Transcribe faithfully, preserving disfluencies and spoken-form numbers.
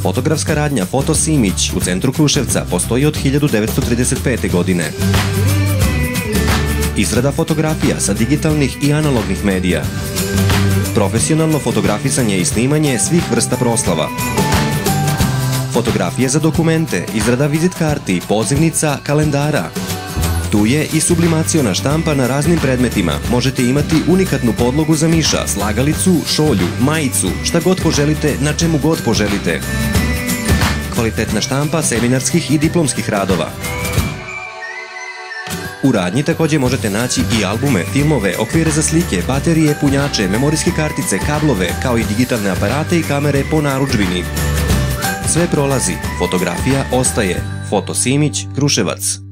Fotografska radnja Foto Simić u centru Kruševca postoji od hiljadu devetsto trideset pete. godine. Izrada fotografija sa digitalnih i analognih medija. Profesionalno fotografisanje i snimanje svih vrsta proslava. Fotografije za dokumente, izrada vizit karti, pozivnica, kalendara. Tu je i sublimaciona štampa na raznim predmetima. Možete imati unikatnu podlogu za miša, slagalicu, šolju, majicu, šta god poželite, na čemu god poželite. Kvalitetna štampa seminarskih i diplomskih radova. U radnji također možete naći i albume, filmove, okvire za slike, baterije, punjače, memorijske kartice, kablove, kao i digitalne aparate i kamere po narudžbini. Sve prolazi, fotografija ostaje. Foto Simić, Kruševac.